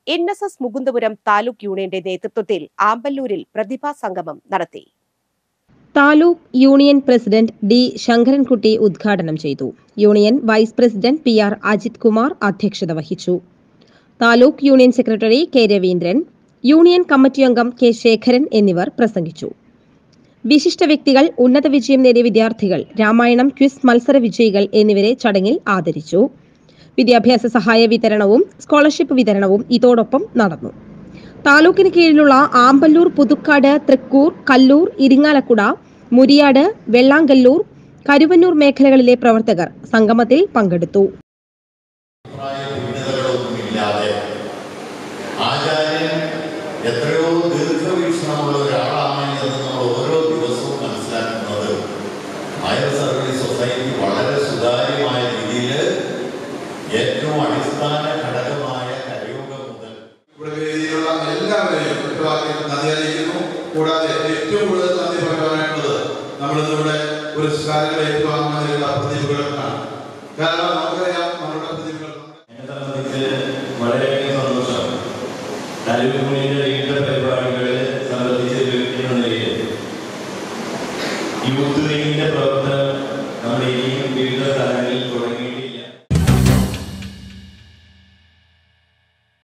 NSS Mukundapuram taluk യൂണിയന്റെ നേതൃത്വത്തിൽ ആമ്പല്ലൂരിൽ പ്രതിഭാ സംഗമം നടത്തി. Taluk union president D Sankarankutty ഉദ്ഘാടനം ചെയ്തു. Union vice president PR Ajith Kumar അധ്യക്ഷത വഹിച്ചു. Taluk union secretary K Raveendran, union committee അംഗം K ശേഖരൻ എന്നിവർ പ്രസംഗിച്ചു. വിശിഷ്ട വ്യക്തികൾ, ഉന്നത വിജയം നേടിയ വിദ്യാർത്ഥികൾ, രാമായണം ക്വിസ് മത്സര വിജയികൾ എന്നിവരെ ചടങ്ങിൽ ആദരിച്ചു. വിദ്യാഭ്യാസ സഹായ വിതരണവും സ്കോളർഷിപ്പ് വിതരണവും ഇതോടൊപ്പം നടന്നു. താലൂക്കിന് കീഴിലുള്ള ആമ്പല്ലൂർ, പുതുക്കാട്, തൃക്കൂർ, കല്ലൂർ, ഇരിങ്ങാലക്കുട, മുരിയാട്, വെള്ളാങ്കല്ലൂർ, കരുവന്നൂർ മേഖലകളിലെ പ്രവർത്തകർ സംഗമത്തിൽ പങ്കെടുത്തു. എത്രയോ ദീർഘവീക്ഷണമുള്ള ഒരാളാണ് എന്ന് നമ്മൾ ഓരോ ദിവസവും മനസ്സിലാക്കുന്നത്. ഹയർ സർവീസ് സൊസൈറ്റി വളരെ സുതാര്യമായ രീതിയിൽ ഏറ്റവും അടിസ്ഥാന ഘടകമായ കരയോഗം മുതൽ വേദിയിലുള്ള എല്ലാവരെയും നന്ദി അറിയിക്കുന്നു. കൂടാതെ ഏറ്റവും കൂടുതൽ നന്ദി പറയാനായിട്ടുള്ളത് നമ്മളിന്നിവിടെ പുരസ്കാരങ്ങൾ ഏറ്റുവാങ്ങുന്നതിനുള്ള പ്രതിഭകൾക്കാണ്. കാരണം നമുക്കറിയാം നമ്മുടെ പ്രതിഭകൾ എന്നെ സംബന്ധിച്ച് വളരെയധികം സന്തോഷം. താലൂക്ക് യൂണിയന്റെ വിവിധ പരിപാടികളിൽ സംബന്ധിച്ച് എന്ന നിലയിൽ യൂത്ത് വിങ്ങിന്റെ പ്രവർത്തനം നമ്മൾ ഇനിയും വിവിധ സ്ഥലങ്ങളിൽ തുടങ്ങി